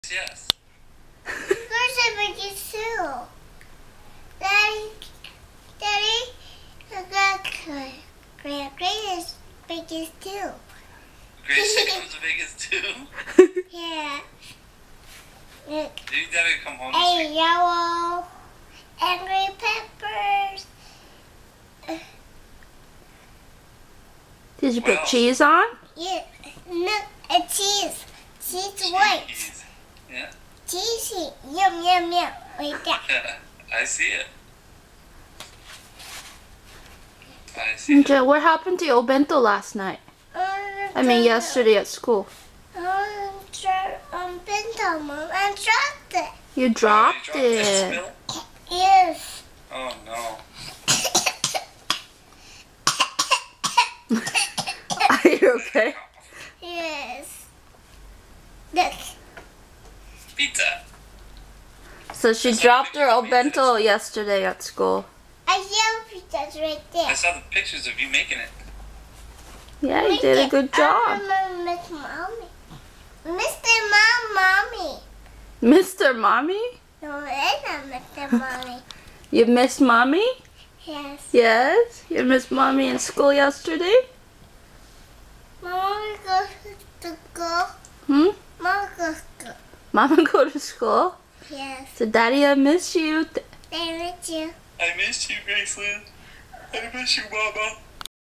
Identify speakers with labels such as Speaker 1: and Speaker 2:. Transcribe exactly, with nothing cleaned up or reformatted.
Speaker 1: Yes.
Speaker 2: Yours are biggest too. Daddy, Daddy, Greg, Greg, Greg is biggest too.
Speaker 1: Gracelyn the biggest too?
Speaker 2: Yeah. Look.
Speaker 1: Do you gotta come home
Speaker 2: A
Speaker 1: this week?
Speaker 2: yellow, angry peppers.
Speaker 3: Did you
Speaker 1: What
Speaker 3: put
Speaker 1: else?
Speaker 3: cheese on?
Speaker 2: Yeah, no, a cheese. Cheese white.
Speaker 1: Cheese. Yeah.
Speaker 2: Cheesy. Yum, yum, yum. Right there.
Speaker 1: I see it. I see it.
Speaker 3: Okay, what happened to your bento last night? I mean, yesterday at school.
Speaker 2: Um, um, bento, Mom. I dropped it.
Speaker 3: You
Speaker 1: Oh,
Speaker 3: dropped
Speaker 1: you dropped that
Speaker 3: it.
Speaker 1: spill?
Speaker 2: Yes.
Speaker 1: Oh no.
Speaker 3: Are you okay?
Speaker 2: Yes. Look.
Speaker 1: Pizza.
Speaker 3: So she dropped her old bento yesterday at school.
Speaker 2: I yellow pizza's right
Speaker 1: I
Speaker 2: there.
Speaker 1: saw the pictures of you making it.
Speaker 3: Yeah, you did a good job.
Speaker 2: I remember Miss Mommy. Mister Mom, Mommy.
Speaker 3: Mister Mommy?
Speaker 2: No, it's not Mister Mommy.
Speaker 3: You missed Mommy?
Speaker 2: Yes.
Speaker 3: Yes? You missed Mommy in school yesterday?
Speaker 2: Mama goes to school.
Speaker 3: Hmm?
Speaker 2: Mama goes to school.
Speaker 3: Mama go to school?
Speaker 2: Yes.
Speaker 3: So Daddy, I miss you.
Speaker 2: They miss you.
Speaker 1: I missed you, Gracelyn. I miss you, Mama.